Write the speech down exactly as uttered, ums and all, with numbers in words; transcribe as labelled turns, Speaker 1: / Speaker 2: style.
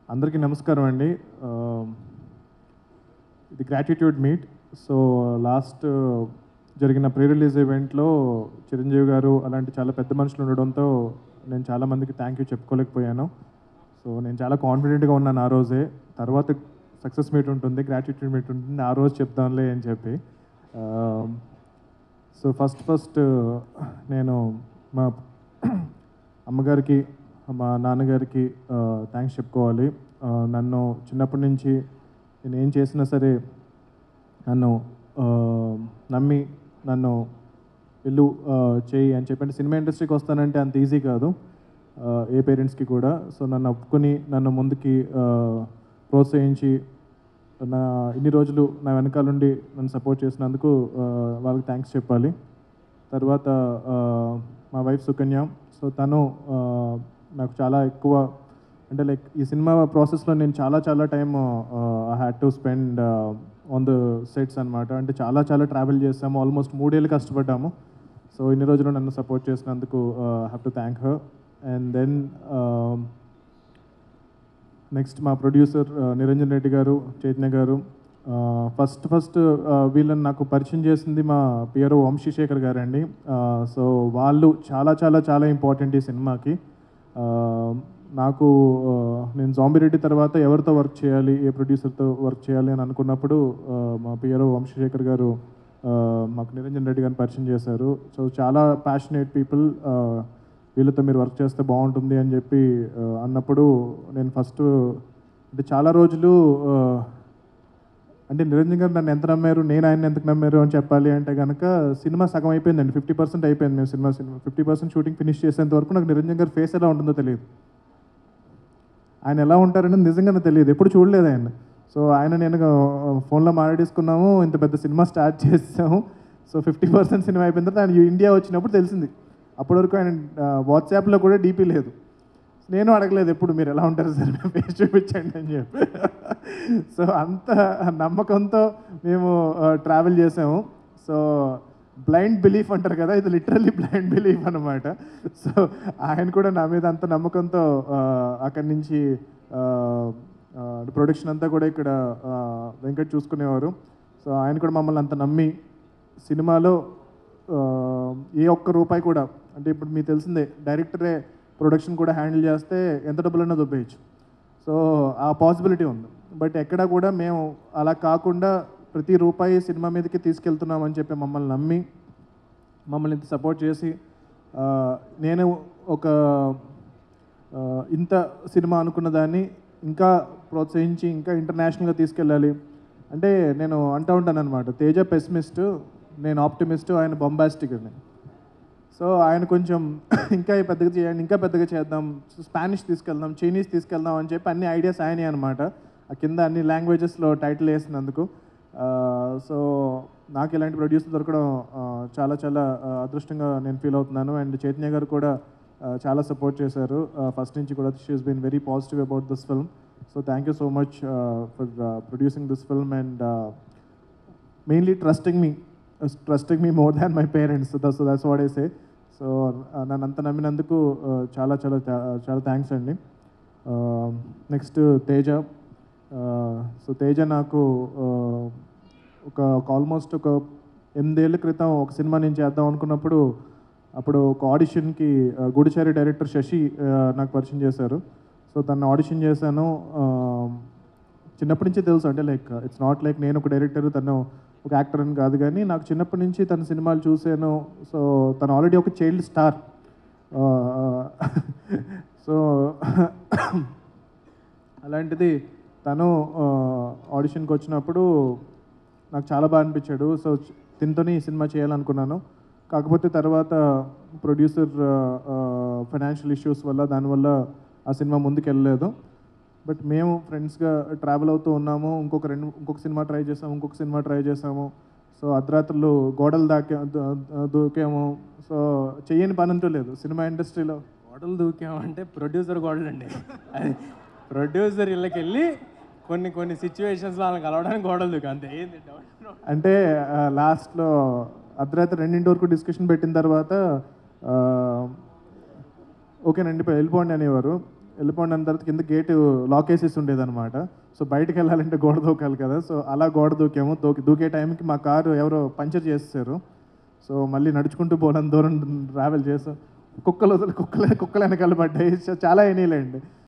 Speaker 1: అందరికీ నమస్కారం అండి. ఇది గ్రాటిట్యూడ్ మీట్. సో లాస్ట్ జరిగిన ప్రీ రిలీజ్ ఈవెంట్లో చిరంజీవి గారు అలాంటి చాలా పెద్ద మనుషులు ఉండడంతో నేను చాలామందికి థ్యాంక్ యూ చెప్పుకోలేకపోయాను. సో నేను చాలా కాన్ఫిడెంట్గా ఉన్నాను ఆ రోజే. తర్వాత సక్సెస్ మీట్ ఉంటుంది, గ్రాటిట్యూడ్ మీట్ ఉంటుంది, ఆ రోజు చెప్తానులే అని చెప్పి. సో ఫస్ట్ ఫస్ట్ నేను మా అమ్మగారికి, మా నాన్నగారికి థ్యాంక్స్ చెప్పుకోవాలి. నన్ను చిన్నప్పటి నుంచి నేను ఏం చేసినా సరే నన్ను నమ్మి నన్ను వెళ్ళు చేయి అని చెప్పంటే, సినిమా ఇండస్ట్రీకి వస్తానంటే అంత ఈజీ కాదు ఏ పేరెంట్స్కి కూడా. సో నన్ను ఒప్పుకొని నన్ను ముందుకి ప్రోత్సహించి నా ఇన్ని రోజులు నా వెనకాలండి నన్ను సపోర్ట్ చేసినందుకు వాళ్ళకి థ్యాంక్స్ చెప్పాలి. తర్వాత మా వైఫ్ సుకన్య. సో తను నాకు చాలా ఎక్కువ అంటే లైక్ ఈ సినిమా ప్రాసెస్లో నేను చాలా చాలా time I had to spend on the sets అనమాట. అంటే చాలా చాలా ట్రావెల్ చేసాము, ఆల్మోస్ట్ మూడేళ్ళు కష్టపడ్డాము. సో ఇన్ని రోజులు నన్ను సపోర్ట్ చేసినందుకు have to thank her. And then next మా ప్రొడ్యూసర్ నిరంజన్ రెడ్డి గారు, చైతన్య గారు. ఫస్ట్ ఫస్ట్ వీళ్ళని నాకు పరిచయం చేసింది మా పిఆర్ఓ వంశీశేఖర్ గారు అండి. సో వాళ్ళు చాలా చాలా చాలా ఇంపార్టెంట్ ఈ సినిమాకి. నాకు నేను జాంబిరెడ్డి తర్వాత ఎవరితో వర్క్ చేయాలి, ఏ ప్రొడ్యూసర్తో వర్క్ చేయాలి అని అనుకున్నప్పుడు మా పిఆర్ఓ వంశీశేఖర్ గారు మాకు నిరంజన్ రెడ్డి గారిని పరిచయం చేశారు. సో చాలా ప్యాషనేట్ పీపుల్, వీళ్ళతో మీరు వర్క్ చేస్తే బాగుంటుంది అని చెప్పి అన్నప్పుడు నేను ఫస్ట్ అంటే చాలా రోజులు అంటే నిరంజన్ గారు నన్ను ఎంత నమ్మారు, నేను ఆయన ఎందుకు నమ్మారు అని చెప్పాలి అంటే కనుక సినిమా సగం అయిపోయిందండి, ఫిఫ్టీ పర్సెంట్ అయిపోయింది. మేము cinema cinema fifty percent shooting finish చేసేంత వరకు నాకు నిరంజన్ గారు ఫేస్ ఎలా ఉంటుందో తెలియదు, ఆయన ఎలా ఉంటారని నిజంగా నాకు తెలియదు, ఎప్పుడు చూడలేదు ఆయన. సో ఆయన నేను ఫోన్లో మాట్లాడేసుకున్నాము, ఇంత పెద్ద సినిమా స్టార్ట్ చేసాము. సో ఫిఫ్టీ పర్సెంట్ సినిమా అయిపోయిన తర్వాత ఆయన ఇండియా వచ్చినప్పుడు తెలిసింది. అప్పటి వరకు ఆయన వాట్సాప్లో కూడా డీపీ లేదు. నేను అడగలేదు ఎప్పుడు మీరు ఎలా ఉంటారు సార్, మేము ఫేస్ చూపించండి అని చెప్పి. సో అంత నమ్మకంతో మేము ట్రావెల్ చేసాము. సో బ్లైండ్ బిలీఫ్ అంటారు కదా, ఇది లిటరల్లీ బ్లైండ్ బిలీఫ్ అనమాట. సో ఆయన కూడా నా మీద అంత నమ్మకంతో అక్కడి నుంచి ప్రొడక్షన్ అంతా కూడా ఇక్కడ వెంకట్ చూసుకునేవారు. సో ఆయన కూడా మమ్మల్ని అంత నమ్మి సినిమాలో ఏ ఒక్క రూపాయి కూడా, అంటే ఇప్పుడు మీకు తెలిసిందే డైరెక్టరే ప్రొడక్షన్ కూడా హ్యాండిల్ చేస్తే ఎంత డబ్బులన్నా దొబ్బేయచ్చు. సో ఆ పాసిబిలిటీ ఉంది. బట్ ఎక్కడా కూడా మేము అలా కాకుండా ప్రతి రూపాయి సినిమా మీదకి తీసుకెళ్తున్నామని చెప్పి మమ్మల్ని నమ్మి మమ్మల్ని ఇంత సపోర్ట్ చేసి, నేను ఒక ఇంత సినిమా అనుకున్న దాన్ని ఇంకా ప్రోత్సహించి ఇంకా ఇంటర్నేషనల్గా తీసుకెళ్ళాలి అంటే, నేను అంటూ ఉంటాను అనమాట, తేజ పెసిమిస్ట్, నేను ఆప్టిమిస్ట్, ఆయన బొంబాస్టిక్ అని. సో ఆయన కొంచెం ఇంకా పెద్దగా చేయండి, ఇంకా పెద్దగా చేద్దాం, స్పానిష్ తీసుకెళ్దాం, చైనీస్ తీసుకెళ్దాం అని చెప్పి అన్ని ఐడియాస్ ఆయనే అనమాట. ఆ కింద అన్ని లాంగ్వేజెస్లో టైటిల్ వేసినందుకు. సో నాకు ఇలాంటి ప్రొడ్యూసర్ దొరకడం చాలా చాలా అదృష్టంగా నేను ఫీల్ అవుతున్నాను. అండ్ చైతన్య గారు కూడా చాలా సపోర్ట్ చేశారు ఫస్ట్ నుంచి కూడా. She has been very positive about this film. So thank you so much for producing this film and mainly trusting me trusting me more than my parents. So that's what I say. So నన్ను అంత నమ్మినందుకు చాలా చాలా చాలా thanks అండి. Next Teja. So Teja నాకు ఒక almost ఒక ఎనిమిదేళ్ల క్రితం ఒక సినిమా నేను చేద్దాం అనుకున్నప్పుడు, అప్పుడు ఒక ఆడిషన్కి గూడిచారి డైరెక్టర్ శశి నాకు పరిచయం చేశారు. సో తను ఆడిషన్ చేశాను. చిన్నప్పటి నుంచి తెలుసు, అంటే లైక్ ఇట్స్ నాట్ లైక్ నేను ఒక డైరెక్టర్ తను ఒక యాక్టర్ అని కాదు, కానీ నాకు చిన్నప్పటి నుంచి తన సినిమాలు చూశాను. సో తను ఆల్రెడీ ఒక చైల్డ్ స్టార్. సో అలాంటిది తను ఆడిషన్కి వచ్చినప్పుడు నాకు చాలా బాగా అనిపించాడు. సో తినతోనే ఈ సినిమా చేయాలనుకున్నాను. కాకపోతే తర్వాత ప్రొడ్యూసర్ ఫైనాన్షియల్ ఇష్యూస్ వల్ల దానివల్ల ఆ సినిమా ముందుకు వెళ్ళలేదు. బట్ మేము ఫ్రెండ్స్గా ట్రావెల్ అవుతూ ఉన్నాము. ఇంకొక రెండు ఇంకొక సినిమా ట్రై చేసాము, ఇంకొక సినిమా ట్రై చేసాము. సో అర్ధరాత్రులు గోడలు దాకా దూకాము. సో చెయ్యని పని అంటూ లేదు సినిమా ఇండస్ట్రీలో.
Speaker 2: గోడలు దూకామంటే ప్రొడ్యూసర్ గోడలు అండి. అది ప్రొడ్యూసర్ ఇళ్ళకి వెళ్ళి కొన్ని కొన్ని సిచ్యువేషన్స్లో వాళ్ళని కలవడానికి గోడలు దూకా, అంతే. ఏంది
Speaker 1: అంటే లాస్ట్లో అర్ధరాత్రి రెండింటి వరకు డిస్కషన్ పెట్టిన తర్వాత ఓకేనండి వెళ్ళిపోండి అనేవారు. వెళ్ళిపోండి అన్న తర్వాత కింద గేట్ లాక్ వేసేసి ఉండేదన్నమాట. సో బయటకు వెళ్ళాలంటే గోడ దూకాలి కదా, సో అలా గోడ దూకాము. దూకి దూకే టైంకి మా కారు ఎవరో పంచర్ చేసేసారు. సో మళ్ళీ నడుచుకుంటూ పోలేని దూరం ట్రావెల్ చేసాం. కుక్కలు వదిలి కుక్కలు కుక్కలు వెనకాల పడ్డాయి. సో చాలా అయినాయిలేండి.